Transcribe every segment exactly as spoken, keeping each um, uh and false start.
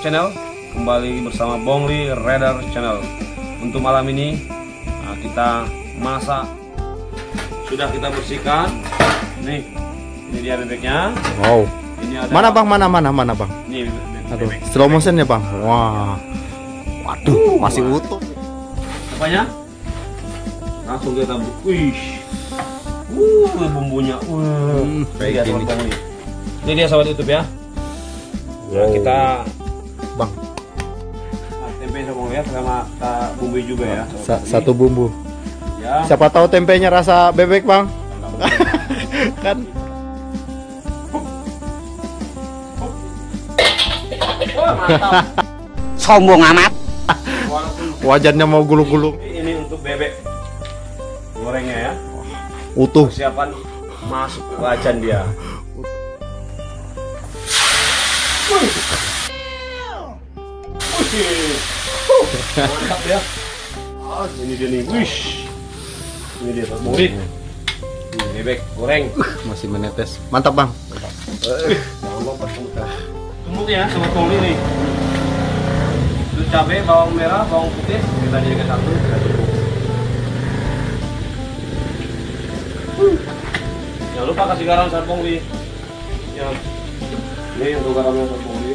Channel. Kembali bersama Bongli Raider Channel. Untuk malam ini nah, kita masak. Sudah kita bersihkan. Nih, ini dia bebeknya. Wow. Ini ada mana bang? Mana mana mana bang? Ini bebek. Aduh, slow motion ya bang. Wah. Waduh, masih wah. utuh. Apanya? Langsung kita bu. Wih. Uh, bumbunya. Uh, Hmm, kayak ini dia, gini. sahabat Bongli. Ini dia sahabat YouTube ya. Nah, Wow. kita Bang, nah, tempe sama ya sama kita bumbui juga ya. sa satu bumbu. Ya. Siapa tahu tempenya rasa bebek bang? Kan Wah, mantap. Sombong amat. Walaupun wajannya mau gulung-gulung. ini untuk bebek gorengnya ya. Utuh. Persiapan masuk ke wajan dia. Wih. Wih. Mantap ya. Ah, ini dia nih. Wish. Ini dia Pak Bongli. Ini bebek goreng. Masih menetes. Mantap bang. Jangan lompat tumbuk. Tumbuk ya sama Bongli nih. Itu cabai, bawang merah, bawang putih kita jadikan satu, kita tumbuk. Jangan lupa kasih garam saat Bongli. Ya. Ini untuk garamnya saat Bongli.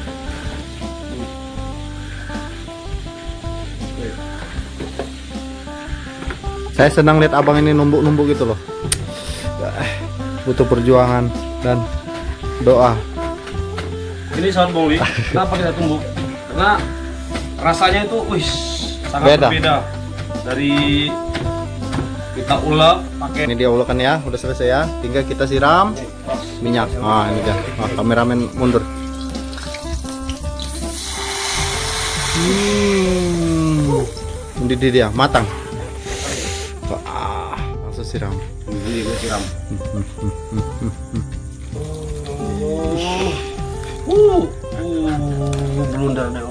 Saya senang lihat abang ini numbuk-numbuk gitu loh. Butuh perjuangan dan doa. Ini saat Bongli, kenapa kita tumbuk? Karena rasanya itu, wih, sangat Beda. berbeda dari kita ulek pakai. Ini dia ulekan ya, udah selesai ya. Tinggal kita siram minyak. Ah ini dia. Ah, kameramen mundur. Hmm. Ini dia matang. Ah, langsung siram. Ini gue siram. Uh, uh, blunder deh.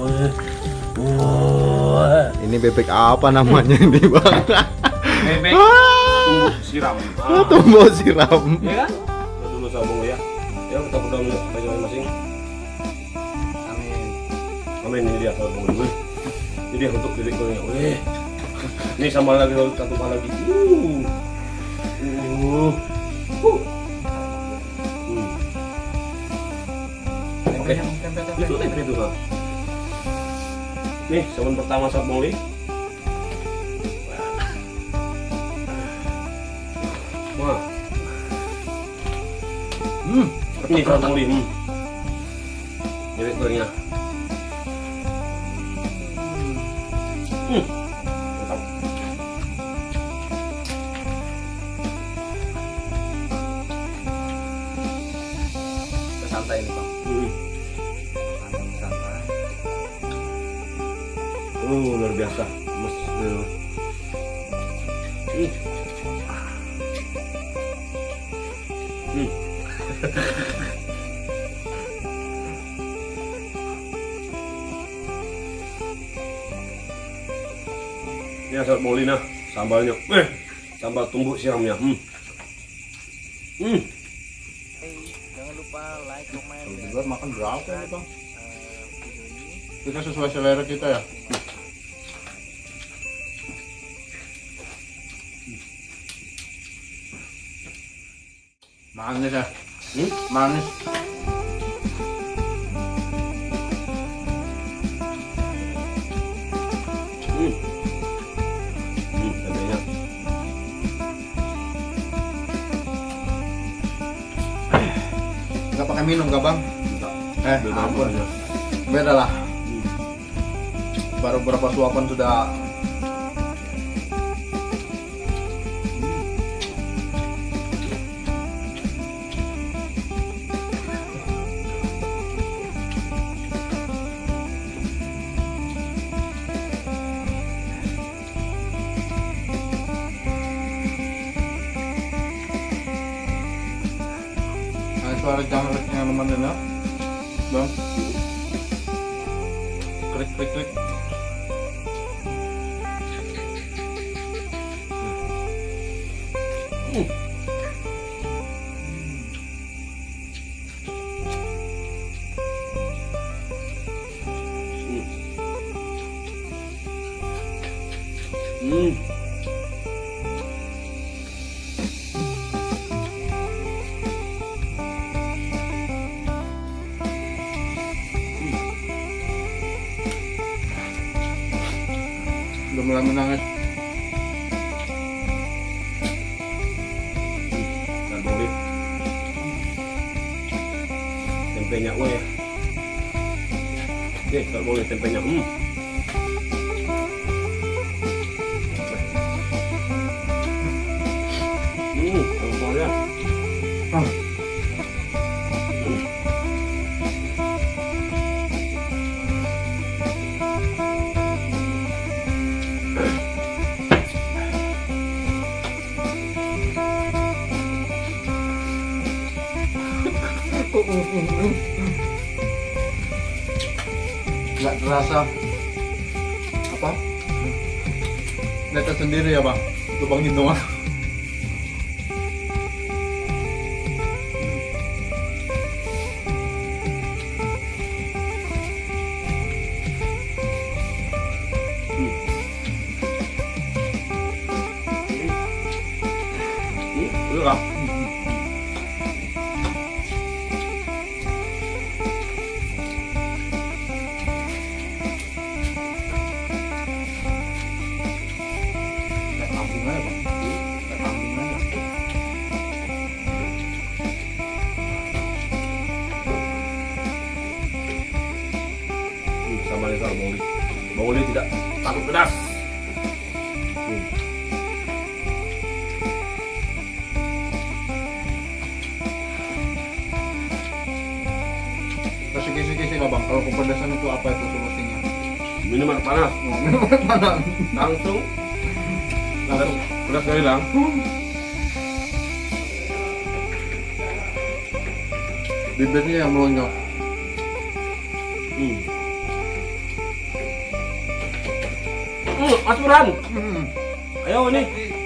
Uh, Ini bebek apa namanya ini bang? bebek Ah, tumbuk siram. Ah. tumbuh siram. Ya kan? Kita dulu sambung ya. Ya kita pegang dulu masing-masing. Amin. Amin, ini dia sahabat Bongli. Ini dia untuk bebek gorengnya. Wih. Ini sambal lagi satu kali lagi. Uh. Uh. Uh. Hmm. Oke. Itu tempe itu, Bang. Nih, sabun pertama sahabat Bongli. Wah. Hmm. Ini sahabat Bongli. Hmm. Bebek gorengnya. Hmm. Mantap. Santai nih bang. Hmm. Santai. Oh, luar biasa. Mas. Hmm. Hmm. Ini sahabat Bongli nah, sambalnya. Eh, sambal tumbuk siramnya. Hmm. Hmm. Jangan lupa like, comment, Juga makan berapa ya bang? eh, video ini. Kita sesuai selera kita ya. Manis ya. Hmm? Manis. Hmm. Hmm, cabenya. Nggak pakai minum nggak bang? Enggak. Eh, Beda ampun. aja. Beda lah. Baru berapa suapan sudah. Nah, suara jangkrik yang teman ya, bang. Klik klik klik. Hmm. Udah mulai menangis. Dan boleh. Tempenya gue ya. Nih, tak boleh tempenya. Hmm. Hmm, kalau boleh. Ah. Nggak terasa apa? Netes sendiri ya bang, lubang hidung. Hmm, udah lah. Sama dengan bawang uli. Bawang uli tidak takut pedas. Hmm. Kasih kisi-kisi lah bang, kalau kepedasan itu apa itu solusinya? Minum air panas. Mana? Langsung. Langsung. Pedas sekali lang. Bibirnya yang melonjak. Hmm. Hmm, Mas Burhan. Hmm. Ayo nih.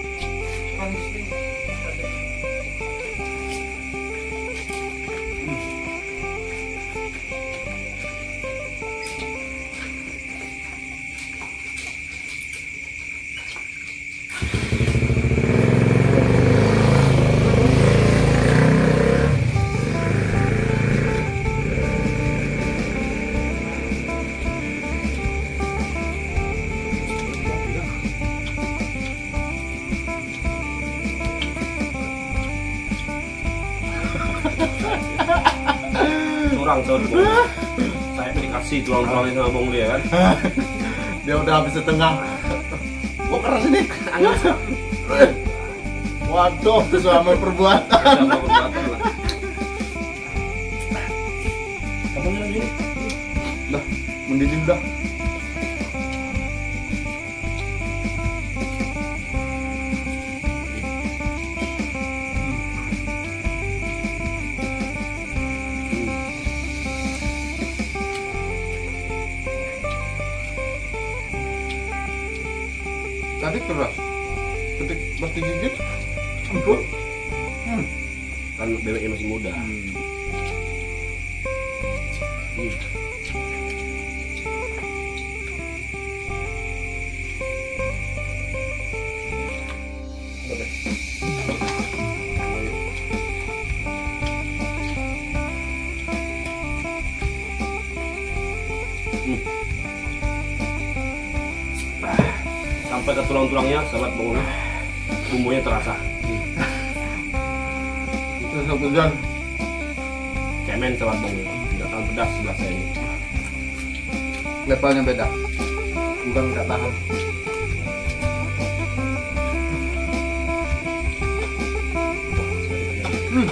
Curang tuh. Saya dikasih tulang-tulangnya sama bang dia kan. Dia udah habis setengah. Gua keras ini. Angkat. Waduh, sesuai perbuatan. Sama perbuatan lah. Kamu lagi nih? Dah, mendidih dah. Tadi keras, ketik pas digigit, empuk. Hmm. Kan bebeknya masih muda. Hmm. Hmm. Oke. Hmm. Sampai ke tulang-tulangnya, sahabat bang Uli, bumbunya terasa. Itu sebulan. Cemen sahabat bang Uli, tidak tahan pedas sebelah saya ini. Levelnya beda, bukan nggak tahan. Hmm.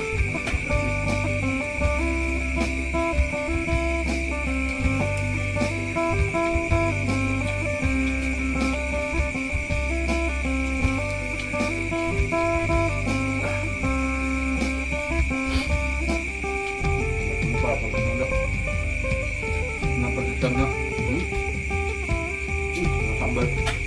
Kenapa ditanya? Hmm? Hmm, sambal.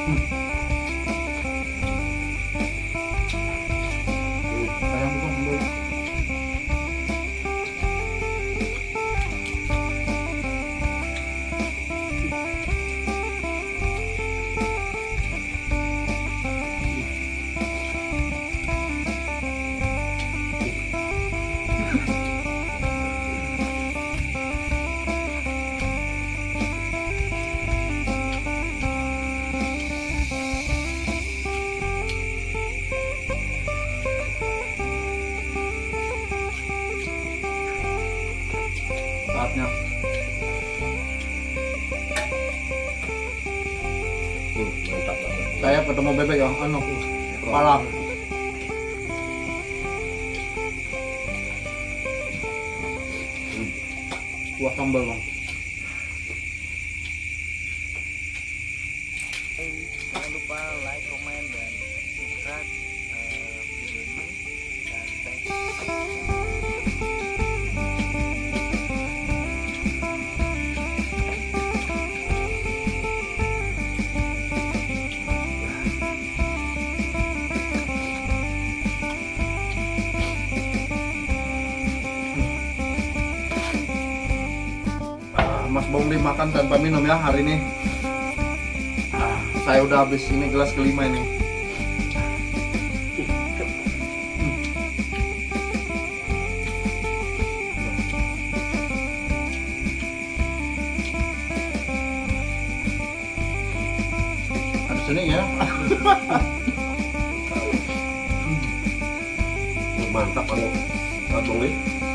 Sayang itu belum. Saatnya Hmm, mantap banget. saya ketemu bebek yang anu kepala. Kuah sambal bang. Hey, jangan lupa like, comment, dan subscribe eh, video ini. Dan thank you. Mas Bongli makan tanpa minum ya hari ini. Ah, saya udah habis ini gelas kelima ini. Ada sini ya. Mantap anu Mas Bongli.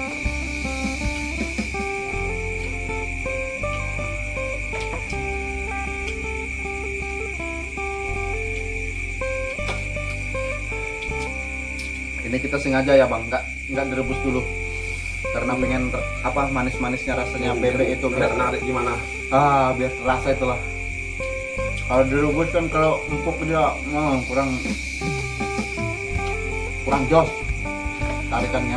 Ini kita sengaja ya bang, nggak nggak direbus dulu karena pengen ter- apa manis-manisnya rasanya bebek itu biar biar narik gimana. ah biar terasa itulah. Kalau direbus kan kalau empuk dia hmm, kurang kurang jos tarikannya.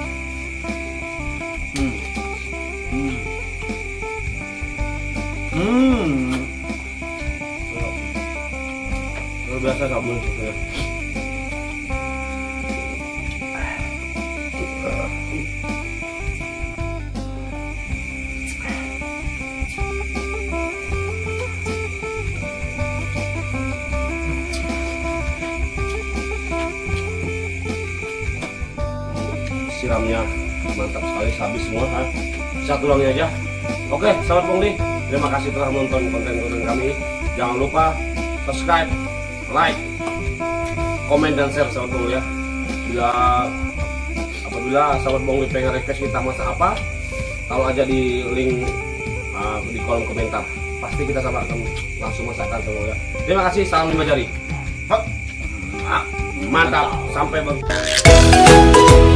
Hmm. Hmm. Hmm. Luar biasa sabun ya. Siramnya mantap sekali, habis semua kan. Satu lagi aja. Oke, sahabat Bongli, terima kasih telah menonton konten-konten kami. Jangan lupa subscribe, like, komen dan share sahabat Bongli ya. Bila apabila sahabat Bongli pengen request kita masak apa, taruh aja di link uh, di kolom komentar. Pasti kita sama akan langsung masakkan semua ya. Terima kasih, salam lima jari. Mantap, sampai bertemu.